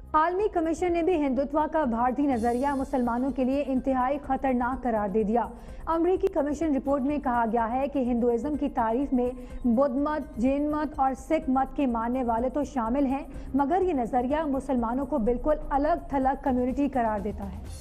عالمی کمیشن نے بھی ہندوتوا کا بھارتی نظریہ مسلمانوں کے لیے انتہائی خطرناک قرار دے دیا۔ امریکی کمیشن رپورٹ میں کہا گیا ہے کہ ہندوازم کی تعریف میں بدھ مت، جین مت اور سکھ مت کے ماننے والے تو شامل ہیں، مگر یہ نظریہ مسلمانوں کو بالکل الگ تھلگ کمیونٹی قرار دیتا ہے۔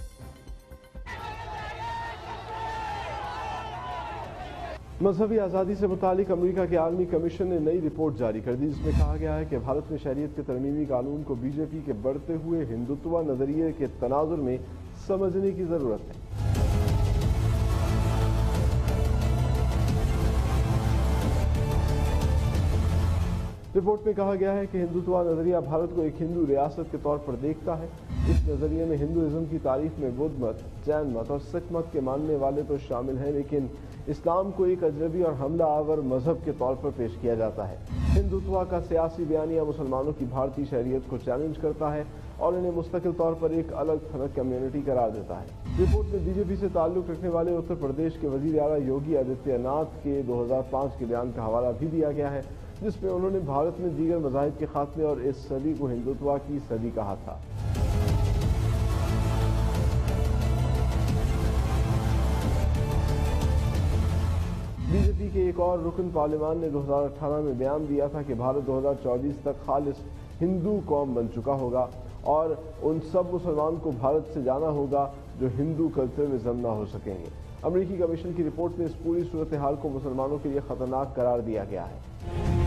مذہبی آزادی سے متعلق امریکہ کے عالمی کمیشن نے نئی رپورٹ جاری کر دی، جس میں کہا گیا ہے کہ بھارت میں شریعت کے ترمیمی قانون کو بی جے پی کے بڑھتے ہوئے ہندوتوا نظریے کے تناظر میں سمجھنے کی ضرورت ہے۔ رپورٹ میں کہا گیا ہے کہ ہندوتوا نظریہ بھارت کو ایک ہندو ریاست کے طور پر دیکھتا ہے۔ اس نظریے میں ہندوازم کی تعریف میں بدھ مت، جین مت اور سکھ مت کے ماننے والے تو شامل ہیں، لیکن اسلام کو ایک اجنبی اور حملہ آور مذہب کے طور پر پیش کیا جاتا ہے۔ ہندوتوا کا سیاسی بیانیہ مسلمانوں کی بھارتی شریعت کو چیلنج کرتا ہے اور انہیں مستقل طور پر ایک الگ تھلگ کمیونٹی قرار دیتا ہے۔ رپورٹ میں بی جے پی سے تعلق رکھنے والے اتر پردیش کے وزیر اعلیٰ یوگی آدتیہ ناتھ کے 2005 کے بیان کا حوالہ بھی دیا گیا ہے، جس میں انہوں نے بھارت میں دیگر مذاہب کے خاتمے اور اس صدی کو ہندوتوا کی صدی کہا تھا۔ بی جے پی کے ایک اور رکن پارلیمان نے 2018 میں بیان دیا تھا کہ بھارت 2024 تک خالص ہندو قوم بن چکا ہوگا اور ان سب مسلمان کو بھارت سے جانا ہوگا جو ہندو کلچر میں ضم نہ ہو سکیں گے۔ امریکی کمیشن کی رپورٹ میں اس پوری صورتحال کو مسلمانوں کے لیے خطرناک قرار دیا گیا ہے۔